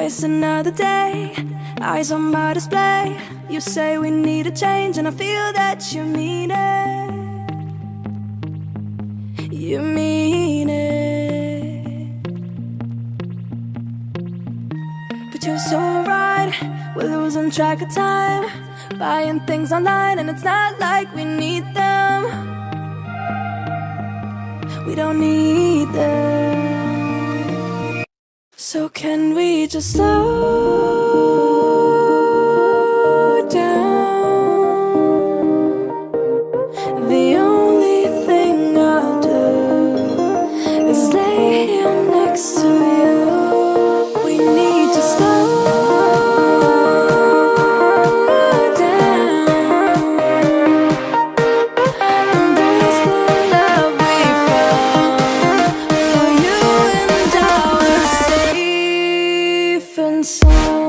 Waste another day, eyes on my display. You say we need a change, and I feel that you mean it. You mean it. But you're so right, we're losing track of time, buying things online, and it's not like we need them. We don't need them. So can we just slow down? The only thing I'll do is lay here next to you. We need to slow down. Embrace the love we found. For you and I were safe and sound.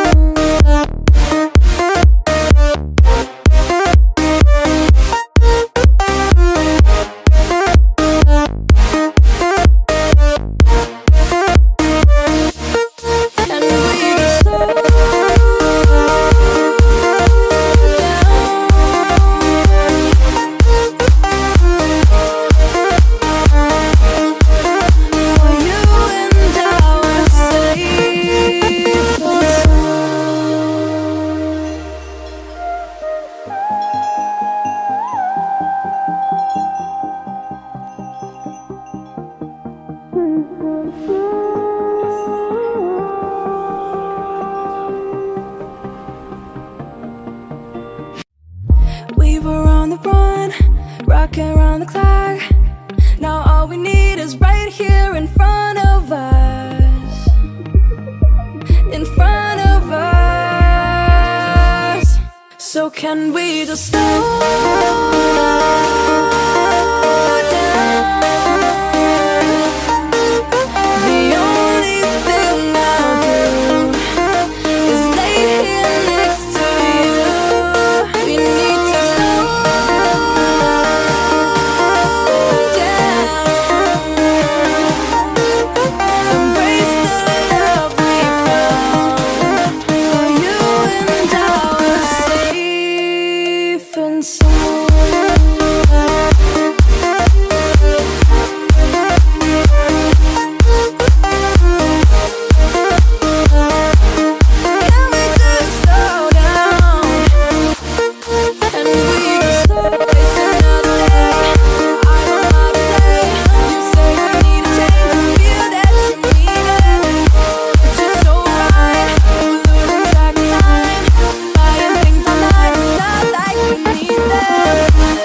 We were on the run, rocking around the clock. Now all we need is right here in front of us. In front of us. So can we just slow down? The only thing I'll do is lay here next to you. We need to slow down. Embrace the love we found. For you and I were safe and sound. Can we just slow down? And we just slow. Waste another day, eyes on my display. You say we need a change, and feel that you mean it. But you're so right, we're losing track of time, buying things online, it's not like we need them.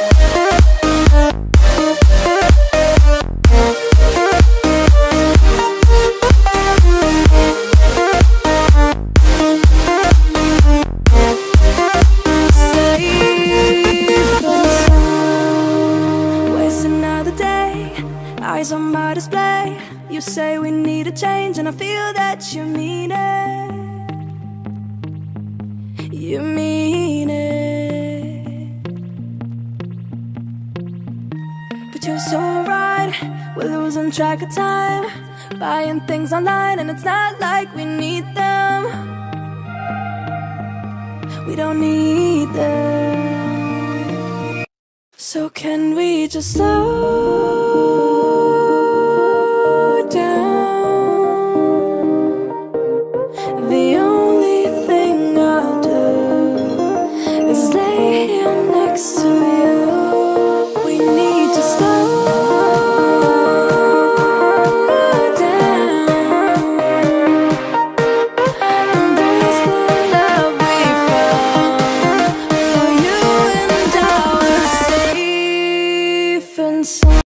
Waste another day, eyes on my display. You say we need a change, and I feel that you mean it. You mean it. But you're so right, we're losing track of time, buying things online, and it's not like we need them. We don't need them. So can we just slow